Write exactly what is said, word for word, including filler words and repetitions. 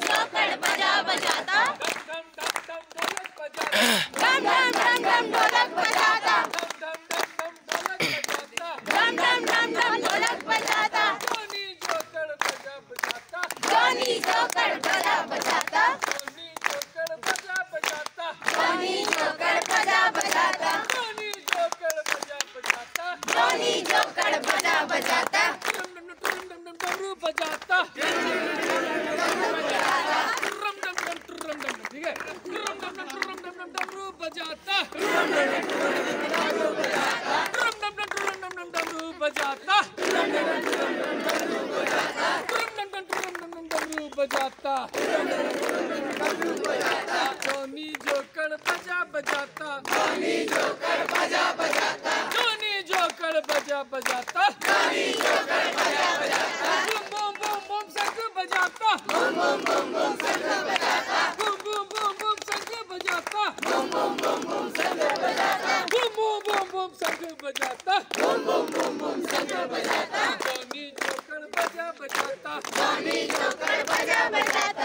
joker बजा बजाता, धम धम धम ढोलक बजाता, धम धम धम धम ढोलक बजाता, धम धम धम धम ढोलक बजाता, धम धम धम धम ढोलक बजाता, जोनी जोकर बजा बजाता, जोनी जोकर बजा बजाता, जोनी जोकर बजा बजाता, जोनी जोकर बजा बजाता, जोनी जोकर बजा बजाता, डम डम डम डम डम डमरू बजाता, डम डम डम डम डम, ठीक है, डम डम डम डम डम डमरू बजाता, डम डम डम डम डम डमरू बजाता, डमरू बजाता, जोनी जोकर बजा बजाता, जोनी जोकर बजा बजाता, जोनी जोकर बजा बजाता, जोनी जोकर बजा बजाता, बूम बूम बूम बूम शंख बजाता, बूम बूम बूम बूम शंख बजाता, बूम बूम बूम बूम शंख बजाता, बूम बूम बूम बूम शंख बजाता, बूम बूम बूम बूम शंख बजाता, बूम बूम बूम बूम शंख बजाता, जोनी जोकर बजा बजाता, जोनी जोकर बजा बजाता,